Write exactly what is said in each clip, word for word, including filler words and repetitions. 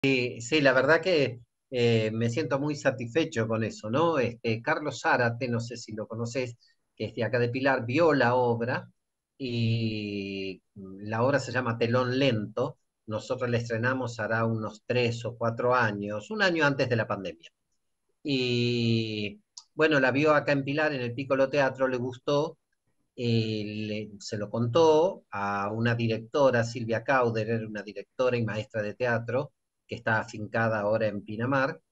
Sí, sí, la verdad que eh, me siento muy satisfecho con eso, ¿no? Este, Carlos Zárate, no sé si lo conoces, que es de acá de Pilar, vio la obra y la obra se llama Telón Lento. Nosotros la estrenamos hará unos tres o cuatro años, un año antes de la pandemia. Y bueno, la vio acá en Pilar, en el Piccolo Teatro, le gustó, eh, le- se lo contó a una directora, Silvia Cauder, era una directora y maestra de teatro que está afincada ahora en Pinamar,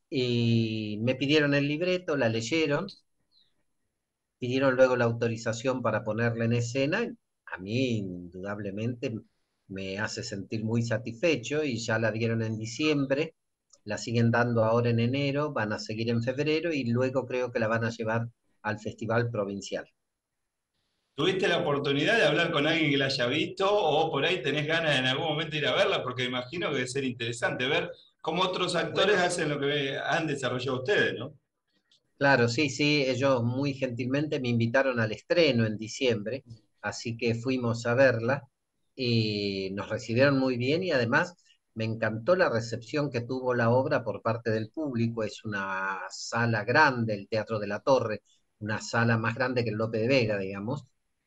y me pidieron el libreto, la leyeron, pidieron luego la autorización para ponerla en escena. A mí, indudablemente, me hace sentir muy satisfecho y ya la dieron en diciembre, la siguen dando ahora en enero, van a seguir en febrero y luego creo que la van a llevar al Festival Provincial. ¿Tuviste la oportunidad de hablar con alguien que la haya visto o por ahí tenés ganas de en algún momento ir a verla? Porque me imagino que debe ser interesante ver cómo otros actores Bueno, hacen lo que han desarrollado ustedes, ¿no? claro, sí, sí, ellos muy gentilmente me invitaron al estreno en diciembre, así que fuimos a verla y nos recibieron muy bien y además me encantó la recepción que tuvo la obra por parte del público. Es una sala grande, el Teatro de la Torre, una sala más grande que el Lope de Vega, digamos,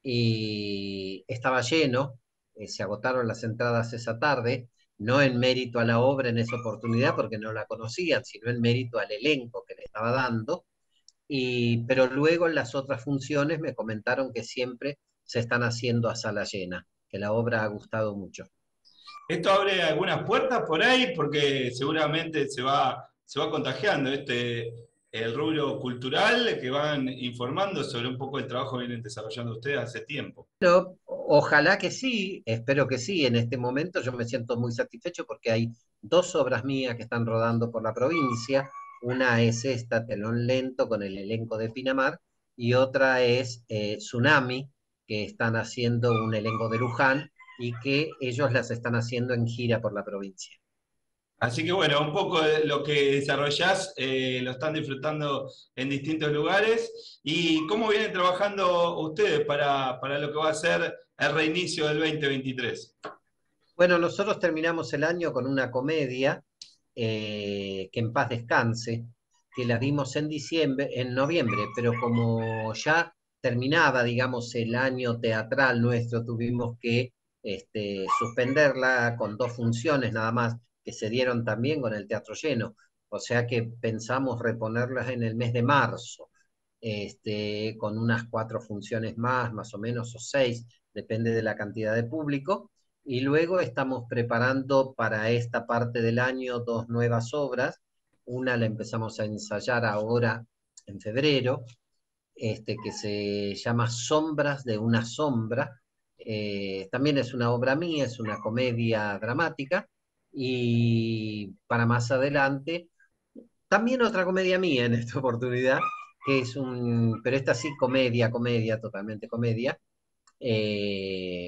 y estaba lleno, eh, se agotaron las entradas esa tarde, no en mérito a la obra en esa oportunidad porque no la conocían, sino en mérito al elenco que le estaba dando. Y, pero luego en las otras funciones me comentaron que siempre se están haciendo a sala llena, que la obra ha gustado mucho. Esto abre algunas puertas por ahí porque seguramente se va, se va contagiando este, el rubro cultural que van informando sobre un poco el trabajo que vienen desarrollando ustedes hace tiempo. Pero ojalá que sí, espero que sí. En este momento yo me siento muy satisfecho porque hay dos obras mías que están rodando por la provincia. Una es esta, Telón Lento, con el elenco de Pinamar, y otra es eh, Tsunami, que están haciendo un elenco de Luján y que ellos las están haciendo en gira por la provincia. Así que bueno, un poco de lo que desarrollás eh, lo están disfrutando en distintos lugares. ¿Y cómo vienen trabajando ustedes para, para lo que va a ser el reinicio del dos mil veintitrés? Bueno, nosotros terminamos el año con una comedia, eh, que en paz descanse, que la dimos en diciembre, en noviembre, pero como ya terminaba, digamos, el año teatral nuestro, tuvimos que este, suspenderla con dos funciones nada más, que se dieron también con el teatro lleno. O sea que pensamos reponerlas en el mes de marzo, este, con unas cuatro funciones más, más o menos, o seis, depende de la cantidad de público. Y luego estamos preparando para esta parte del año dos nuevas obras. Una la empezamos a ensayar ahora en febrero, este, que se llama Sombras de una sombra. Eh, también es una obra mía, es una comedia dramática. Y para más adelante, también otra comedia mía en esta oportunidad, que es un, pero esta sí comedia, comedia, totalmente comedia, eh,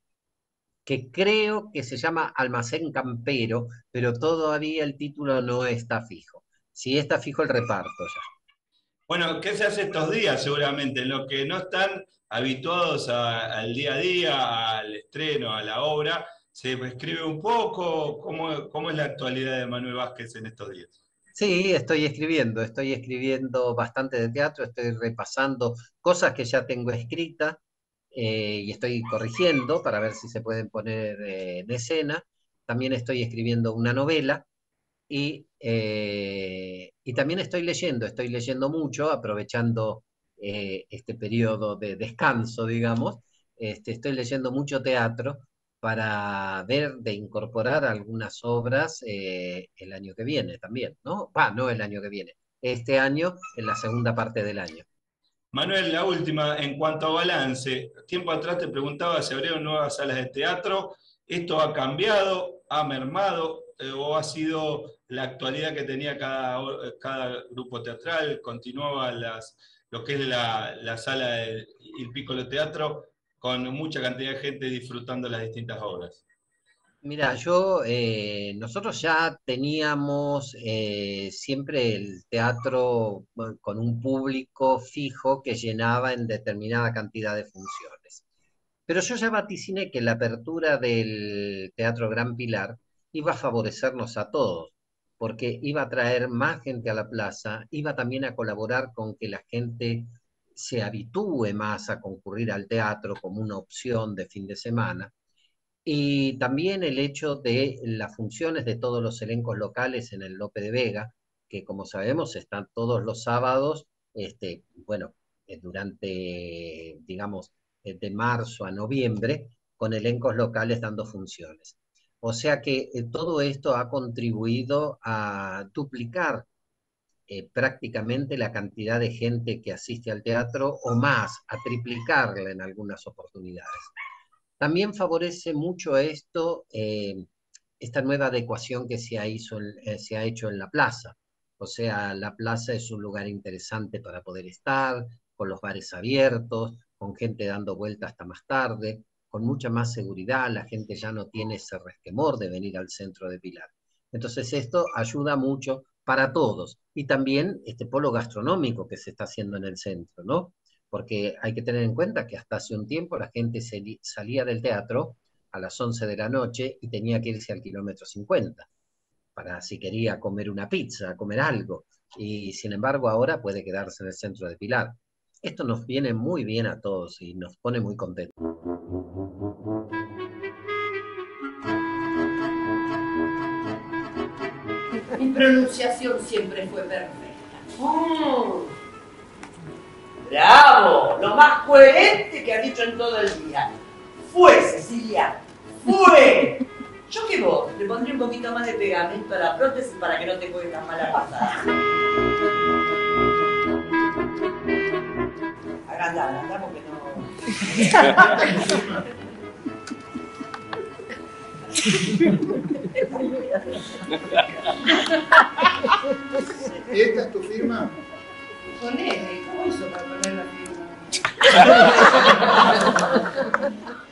que creo que se llama Almacén Campero, pero todavía el título no está fijo. Sí está fijo el reparto ya. Bueno, ¿qué se hace estos días seguramente? En los que no están habituados a- al día a día, al estreno, a la obra, se escribe un poco. ¿Cómo, cómo es la actualidad de Manuel Vázquez en estos días? Sí, estoy escribiendo, estoy escribiendo bastante de teatro, estoy repasando cosas que ya tengo escritas, eh, y estoy corrigiendo para ver si se pueden poner eh, en escena. También estoy escribiendo una novela. Y, eh, y también estoy leyendo, estoy leyendo mucho, aprovechando eh, este periodo de descanso, digamos. Este, estoy leyendo mucho teatro para ver de incorporar algunas obras eh, el año que viene también, ¿no? Va, no el año que viene, este año, en la segunda parte del año. Manuel, la última, en cuanto a balance, tiempo atrás te preguntaba si abrieron nuevas salas de teatro. ¿Esto ha cambiado, ha mermado eh, o ha sido la actualidad que tenía cada, cada grupo teatral? ¿Continuaba las, lo que es la, la sala del el Piccolo Teatro con mucha cantidad de gente disfrutando las distintas obras? Mira, yo, eh, nosotros ya teníamos eh, siempre el teatro, bueno, con un público fijo que llenaba en determinada cantidad de funciones. Pero yo ya vaticiné que la apertura del Teatro Gran Pilar iba a favorecernos a todos, porque iba a traer más gente a la plaza, iba también a colaborar con que la gente se habitúe más a concurrir al teatro como una opción de fin de semana, y también el hecho de las funciones de todos los elencos locales en el Lope de Vega, que como sabemos están todos los sábados, este, bueno, eh, durante, digamos, eh, de marzo a noviembre, con elencos locales dando funciones. O sea que eh, todo esto ha contribuido a duplicar eh, prácticamente la cantidad de gente que asiste al teatro o más, a triplicarla en algunas oportunidades. También favorece mucho esto, eh, esta nueva adecuación que se ha, hizo, eh, se ha hecho en la plaza. O sea, la plaza es un lugar interesante para poder estar, con los bares abiertos, con gente dando vueltas hasta más tarde, con mucha más seguridad, la gente ya no tiene ese resquemor de venir al centro de Pilar. Entonces esto ayuda mucho para todos. Y también este polo gastronómico que se está haciendo en el centro, ¿no? Porque hay que tener en cuenta que hasta hace un tiempo la gente se, salía del teatro a las once de la noche y tenía que irse al kilómetro cincuenta para si quería comer una pizza, comer algo, y sin embargo ahora puede quedarse en el centro de Pilar. Esto nos viene muy bien a todos y nos pone muy contentos. Mi pronunciación siempre fue perfecta. Mm. ¡Bravo! Lo más coherente que ha dicho en todo el día. Fue, Cecilia. ¡Fue! Yo que vos, le pondré un poquito más de pegamento a la prótesis para que no te juegue tan mala pasada. Agrandá, agrandá porque no... ¿Esta es tu firma? Ponele, ¿cómo hizo para poner la firma?